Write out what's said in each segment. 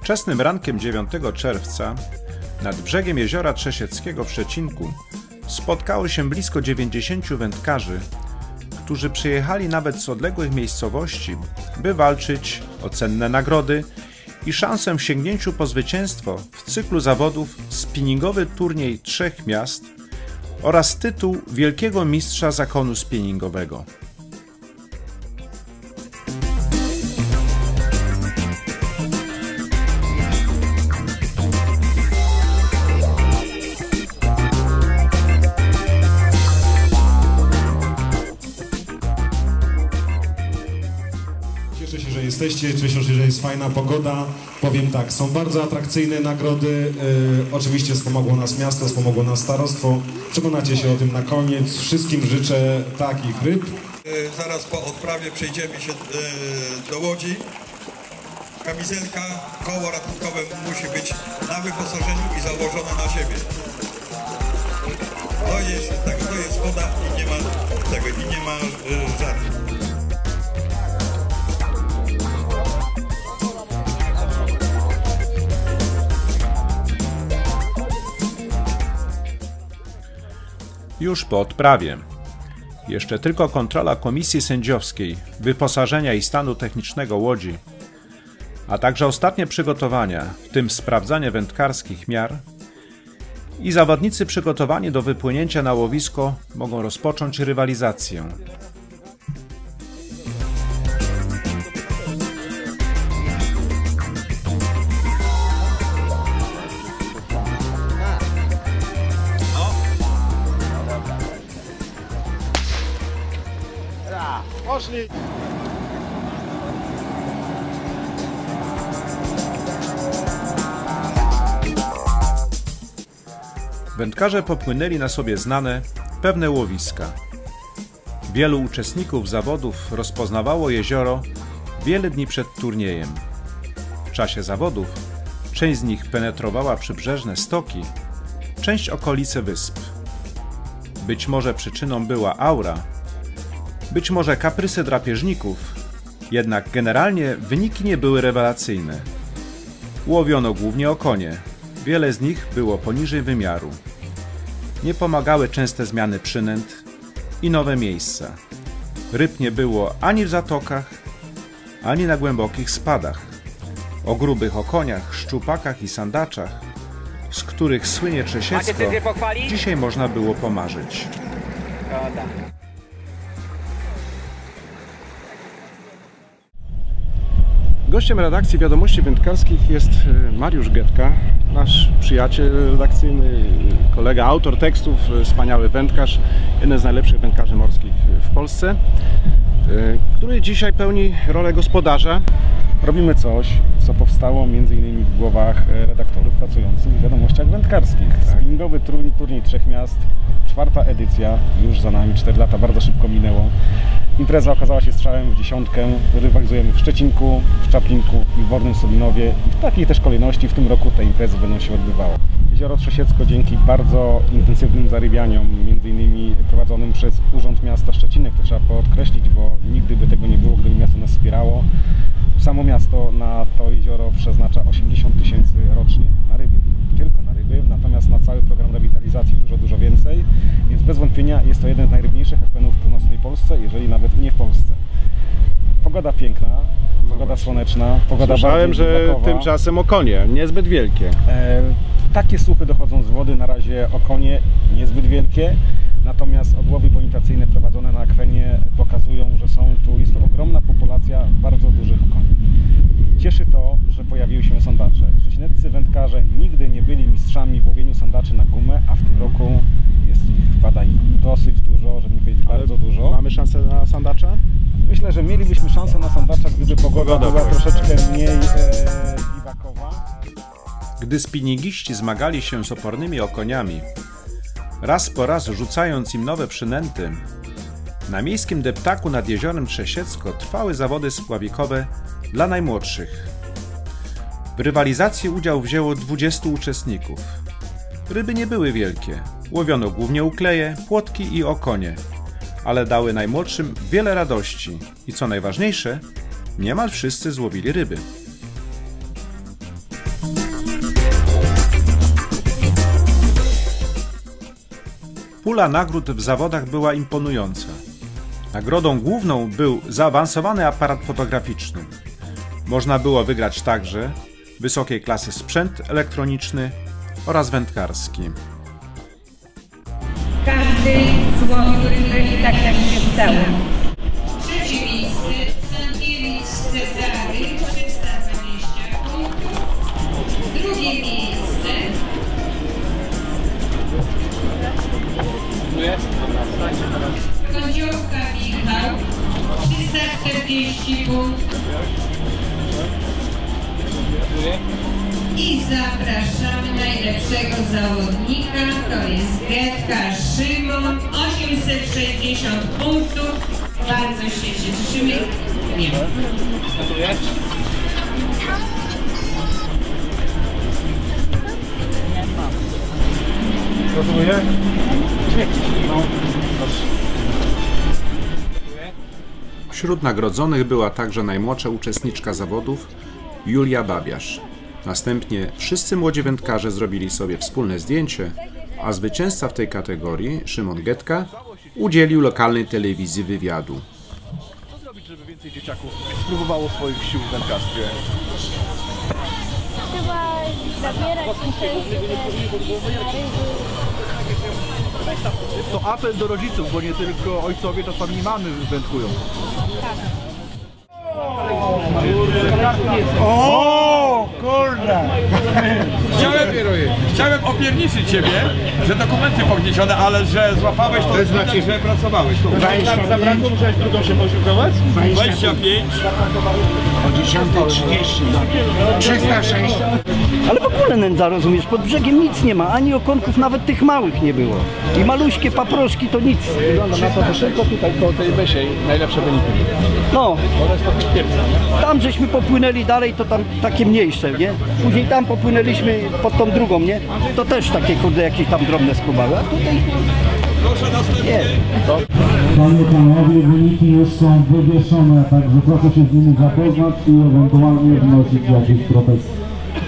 Wczesnym rankiem 9 czerwca nad brzegiem jeziora Trzesieckiego w Szczecinku spotkało się blisko 90 wędkarzy, którzy przyjechali nawet z odległych miejscowości, by walczyć o cenne nagrody i szansę w sięgnięciu po zwycięstwo w cyklu zawodów spinningowy turniej 3 miast oraz tytuł Wielkiego Mistrza Zakonu Spinningowego. Cieszę się, że jesteście, cieszę się, że jest fajna pogoda. Powiem tak, są bardzo atrakcyjne nagrody. Oczywiście wspomogło nas miasto, wspomogło nas starostwo. Przekonacie się o tym na koniec. Wszystkim życzę takich ryb. Zaraz po odprawie przejdziemy się do łodzi. Kamizelka, koło ratunkowe musi być na wyposażeniu i założone na siebie. To jest woda i nie ma tego, i nie ma żartu. Już po odprawie. Jeszcze tylko kontrola komisji sędziowskiej, wyposażenia i stanu technicznego łodzi, a także ostatnie przygotowania, w tym sprawdzanie wędkarskich miar, i zawodnicy przygotowani do wypłynięcia na łowisko mogą rozpocząć rywalizację. Poszli! Wędkarze popłynęli na sobie znane, pewne łowiska. Wielu uczestników zawodów rozpoznawało jezioro wiele dni przed turniejem. W czasie zawodów część z nich penetrowała przybrzeżne stoki, część okolice wysp. Być może przyczyną była aura, być może kaprysy drapieżników, jednak generalnie wyniki nie były rewelacyjne. Łowiono głównie okonie, wiele z nich było poniżej wymiaru. Nie pomagały częste zmiany przynęt i nowe miejsca. Ryb nie było ani w zatokach, ani na głębokich spadach. O grubych okoniach, szczupakach i sandaczach, z których słynie Trzesiecko, dzisiaj można było pomarzyć. Gościem redakcji Wiadomości Wędkarskich jest Mariusz Getka, nasz przyjaciel redakcyjny, kolega, autor tekstów, wspaniały wędkarz, jeden z najlepszych wędkarzy morskich w Polsce, który dzisiaj pełni rolę gospodarza. Robimy coś, co powstało m.in. w głowach redaktorów pracujących w Wiadomościach Wędkarskich. Spinningowy turniej 3 miast, 4. edycja, już za nami, 4 lata, bardzo szybko minęło. Impreza okazała się strzałem w dziesiątkę. Rywalizujemy w Szczecinku, w Czaplinku i w Wornym Solinowie. I w takiej też kolejności w tym roku te imprezy będą się odbywały. Jezioro Trzesiecko dzięki bardzo intensywnym zarybianiom, m.in. prowadzonym przez Urząd Miasta Szczecinek, to trzeba podkreślić, bo nigdy by tego nie było, gdyby miasto nas wspierało. Samo miasto na to jezioro przeznacza 80 000 rocznie na ryby, tylko na ryby, natomiast na cały program rewitalizacji dużo więcej, więc bez wątpienia jest to jeden z najrybniejszych FPN-ów w północnej Polsce, jeżeli nawet nie w Polsce. Pogoda piękna, pogoda słoneczna, pogoda Słyszałem, bardziej że widokowa. tymczasem okonie, niezbyt wielkie. Takie słuchy dochodzą z wody, na razie okonie niezbyt wielkie, natomiast odłowy bonitacyjne prowadzone na akwenie pokazują, że jest to ogromna populacja bardzo dużych okoni. Cieszy to, że pojawiły się sandacze. Szczecineccy wędkarze nigdy nie byli mistrzami w łowieniu sandaczy na gumę, a w tym roku pada ich dosyć dużo, żeby nie powiedzieć bardzo dużo. Mamy szansę na sandacza? Myślę, że mielibyśmy szansę na sandacza, gdyby pogoda była troszeczkę mniej biwakowa. Gdy spinningiści zmagali się z opornymi okoniami, raz po raz rzucając im nowe przynęty, na miejskim deptaku nad jeziorem Trzesiecko trwały zawody spławikowe dla najmłodszych. W rywalizacji udział wzięło 20 uczestników. Ryby nie były wielkie, łowiono głównie ukleje, płotki i okonie, ale dały najmłodszym wiele radości i co najważniejsze, niemal wszyscy złowili ryby. Pula nagród w zawodach była imponująca. Nagrodą główną był zaawansowany aparat fotograficzny. Można było wygrać także wysokiej klasy sprzęt elektroniczny oraz wędkarski. Każdy złoty i tak jak się stało. Trzecie miejsce Sankiewicz Cezary 320 punktów. Drugie miejsce Kądziówka Michał 340 punktów. I zapraszamy najlepszego zawodnika, to jest Getka Szymon, 860 punktów. Bardzo się cieszymy. Nie. Gratuluję. Wśród nagrodzonych była także najmłodsza uczestniczka zawodów, Julia Babiarz. Następnie wszyscy młodzi wędkarze zrobili sobie wspólne zdjęcie, a zwycięzca w tej kategorii, Szymon Getka, udzielił lokalnej telewizji wywiadu. Co zrobić, żeby więcej dzieciaków spróbowało swoich sił w wędkarstwie? Trzeba zabierać tutaj To apel do rodziców, bo nie tylko ojcowie, czasami mamy wędkują. O kurde! Chciałem opierniczyć Ciebie, że dokumenty pogniesione, ale że złapałeś to znaczy, że pracowałeś. 20 zabrakło, musiałeś drugą się posiłkować? 25. O 10:30. 306. Ale w ogóle nędza, rozumiesz, pod brzegiem nic nie ma, ani okonków, nawet tych małych nie było. I maluśkie paproszki to nic. Wygląda na to, że szybko tutaj koło tej Besiej najlepsze wyniki. No, Bo reszta tych kiepska, nie? tam żeśmy popłynęli dalej, to tam takie mniejsze, nie? Później tam popłynęliśmy pod tą drugą, nie? To też takie, kurde, jakieś tam drobne skubałe, a tutaj... Nie. Panie i panowie, wyniki już są wywieszone, także proszę się z nimi zapoznać i ewentualnie wnosić jakieś protesty.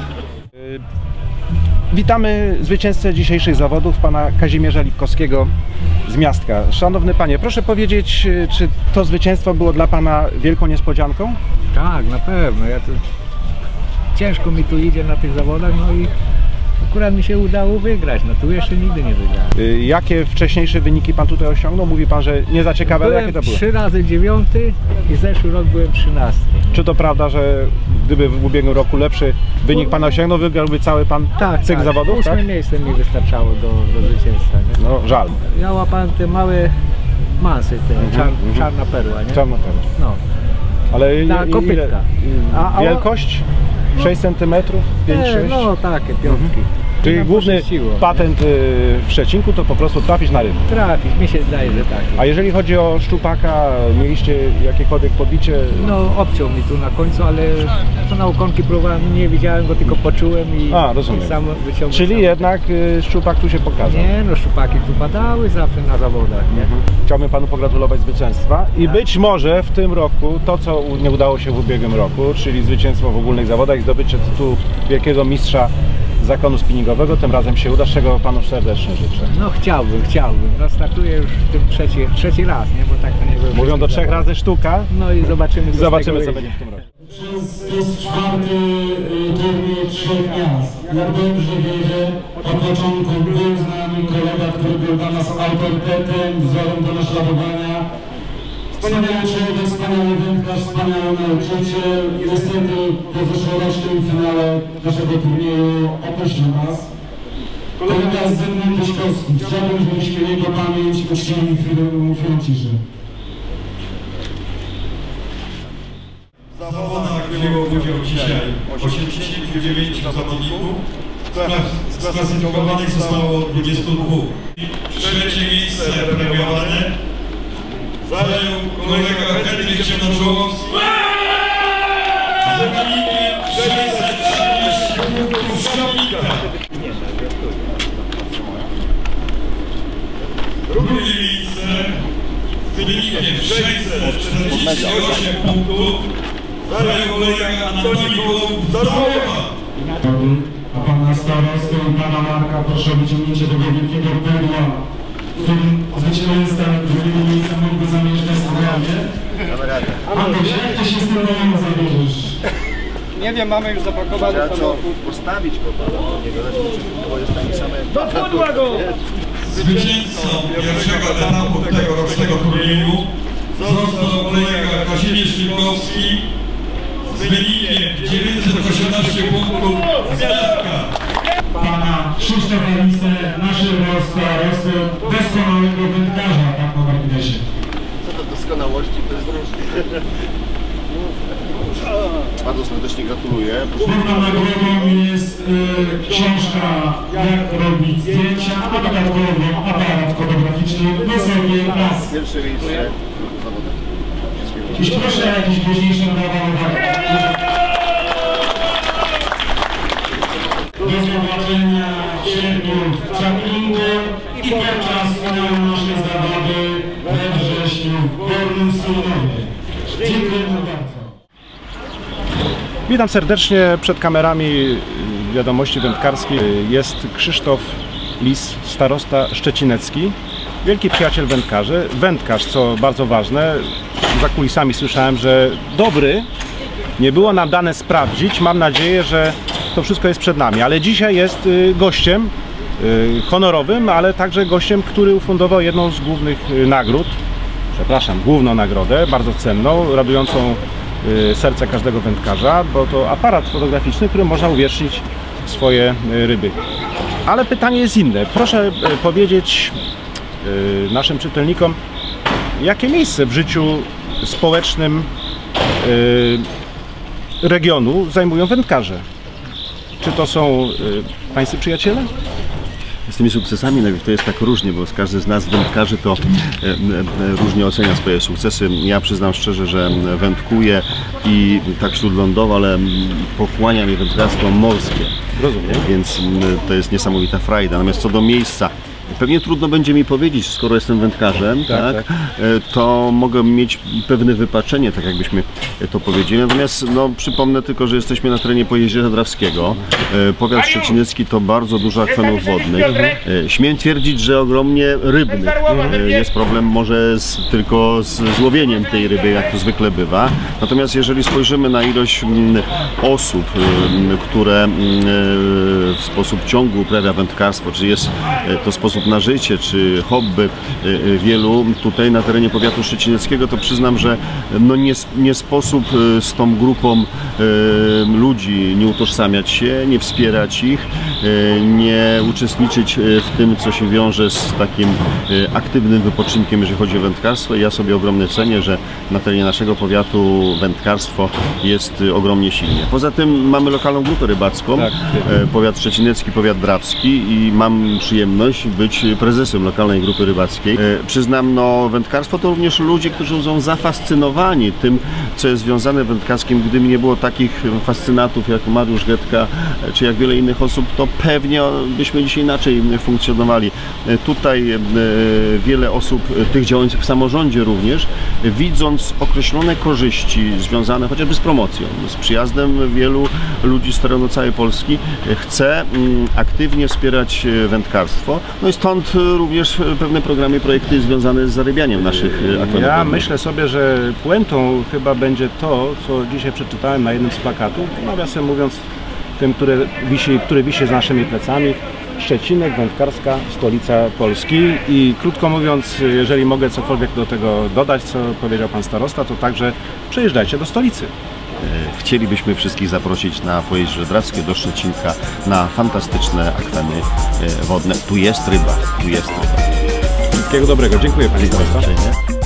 Witamy zwycięzcę dzisiejszych zawodów, pana Kazimierza Lipkowskiego z Miastka. Szanowny panie, proszę powiedzieć, czy to zwycięstwo było dla pana wielką niespodzianką? Tak, na pewno. Ciężko mi tu idzie na tych zawodach, no i akurat mi się udało wygrać. No tu jeszcze nigdy nie wygrałem. Jakie wcześniejsze wyniki pan tutaj osiągnął? Mówi pan, że nie za ciekawe, ale jakie to było? 3 razy 9 i zeszły rok byłem 13. Czy to prawda, że gdyby w ubiegłym roku lepszy wynik pan osiągnął, wygrałby cały pan cykl zawodów? 8 miejsce mi wystarczało do zwycięstwa. Nie? No żal. Ja łapałem te małe masy, czarna perła, nie? Czarna perła. No. Ale na kopytka. Wielkość? 6 cm? 5-6? No takie piątki. Czyli główny patent w przecinku to po prostu trafić na rybę. Trafić, mi się zdaje, że tak. A jeżeli chodzi o szczupaka, mieliście jakiekolwiek podbicie? No obciął mi tu na końcu, ale to na okonki próbowałem, nie widziałem go, tylko poczułem i rozumiem. Sam wyciągnąłem. Czyli jednak szczupak tu się pokazał? Nie, no szczupaki tu padały zawsze na zawodach, nie? Chciałbym panu pogratulować zwycięstwa i być może w tym roku to, co nie udało się w ubiegłym roku, czyli zwycięstwo w ogólnych zawodach i zdobycie tytułu wielkiego mistrza zakonu spinningowego, tym razem się uda, z czego panu serdecznie życzę. No chciałbym. No startuję już w tym trzeci raz, nie? Bo tak to nie było. Mówią do 3 razy sztuka. No i zobaczymy co będzie w tym roku. To jest 4. turniej 3 miast. Jak dobrze wierzę, od początku był z nami kolega, który był dla nas autorytetem, wzorem do naśladowania. Wspaniały człowiek, wspaniały wędkarz, wspaniały nauczyciel. Niestety po zeszłorocznym finale naszego turnieju opuścił nas. Kolega Zygmunt Tyszkowski. Chciałbym, żebyśmy jego pamięć uczcili chwilą ciszy. W zawodach wzięło udział dzisiaj 89 zawodników. Sklasyfikowanych zostało 22. Trzecie miejsce premiowane zajął kolega Henryk Ciemnoczłowski z wynikiem 630 punktów Szopika. Drugie miejsce z wynikiem 648 punktów zajął kolega Antoni Gołąb z Darmowa. A pana starostę i pana Marka proszę o wyciągnięcie tego wielkiego pudła, w którym zwycięzca drugiego miejsca mógłby zamieszkać w programie. Antoś, jak ty się z tym zabierzesz? Nie wiem, mamy już zapakowany samochód. Postawić go, bo jest taki sam. Do pudła go! Zwycięzcą pierwszego etapu tegorocznego turnieju został kolega Kazimierz Linkowski z wynikiem 918 punktów z Gdańska. Pana Krzysztofa Listę, naszego starosty, doskonałego wędkarza, tak na marginesie. Co do doskonałości, to jest różne. Bardzo serdecznie gratuluję. Główną nagrodą jest książka Jak robić zdjęcia, a dodatkowo aparat fotograficzny wysokiej klasy. Pierwsze miejsce zawodowym. Jeśli proszę o jakieś głośniejsze brawa. Do zobaczenia w sierpniu w Czaplinku i podczas finału naszej zabawy we wrześniu w Górnym Strunowie. Dziękuję bardzo. Witam serdecznie. Przed kamerami Wiadomości Wędkarskiej jest Krzysztof Lis, starosta szczecinecki, wielki przyjaciel wędkarzy, wędkarz, co bardzo ważne. Za kulisami słyszałem, że dobry. Nie było nam dane sprawdzić. Mam nadzieję, że to wszystko jest przed nami, ale dzisiaj jest gościem honorowym, ale także gościem, który ufundował jedną z głównych nagród, główną nagrodę, bardzo cenną, radującą serce każdego wędkarza, bo to aparat fotograficzny, którym można uwiecznić swoje ryby. Ale pytanie jest inne. Proszę powiedzieć naszym czytelnikom, jakie miejsce w życiu społecznym regionu zajmują wędkarze? Czy to są pańscy przyjaciele? Z tymi sukcesami to jest tak różnie, bo każdy z nas wędkarzy to różnie ocenia swoje sukcesy. Ja przyznam szczerze, że wędkuję i tak śródlądowo, ale pochłania mnie wędkarstwo morskie. Rozumiem. Więc to jest niesamowita frajda. Natomiast co do miejsca, pewnie trudno będzie mi powiedzieć, skoro jestem wędkarzem, tak, to mogę mieć pewne wypaczenie, tak jakbyśmy to powiedzieli. Natomiast przypomnę tylko, że jesteśmy na terenie Pojezierza Drawskiego. Powiat szczecinecki to bardzo dużo akwenów wodnych. Śmiem twierdzić, że ogromnie rybnych. Jest problem może tylko z łowieniem tej ryby, jak to zwykle bywa. Natomiast jeżeli spojrzymy na ilość osób, które w sposób ciągły uprawia wędkarstwo, czy jest to sposób na życie, czy hobby wielu tutaj na terenie powiatu szczecineckiego, to przyznam, że nie sposób z tą grupą ludzi nie utożsamiać się, nie wspierać ich, nie uczestniczyć w tym, co się wiąże z takim aktywnym wypoczynkiem, jeżeli chodzi o wędkarstwo. I ja sobie ogromnie cenię, że na terenie naszego powiatu wędkarstwo jest ogromnie silnie. Poza tym mamy lokalną grupę rybacką, powiat szczecinecki, powiat drawski, i mam przyjemność być prezesem lokalnej grupy rybackiej. Przyznam, wędkarstwo to również ludzie, którzy są zafascynowani tym, co jest związane z wędkarskim. Gdyby nie było takich fascynatów jak Mariusz Getka, czy jak wiele innych osób, to pewnie byśmy dzisiaj inaczej funkcjonowali. Tutaj wiele osób, tych działających w samorządzie również, widząc określone korzyści związane chociażby z promocją, z przyjazdem wielu ludzi z terenu całej Polski, chce aktywnie wspierać wędkarstwo. No i stąd również pewne programy, projekty związane z zarybianiem naszych akwenów. Ja myślę sobie, że puentą chyba będzie to, co dzisiaj przeczytałem na jednym z plakatów, nawiasem mówiąc, tym, który wisi z naszymi plecami. Szczecinek, wędkarska stolica Polski. I krótko mówiąc, jeżeli mogę cokolwiek do tego dodać, co powiedział pan starosta, to także przyjeżdżajcie do stolicy. Chcielibyśmy wszystkich zaprosić na Pojezierze Drawskie, do Szczecinka, na fantastyczne akweny wodne. Tu jest ryba, tu jest ryba. Wszystkiego dobrego. Dziękuję panie starosta.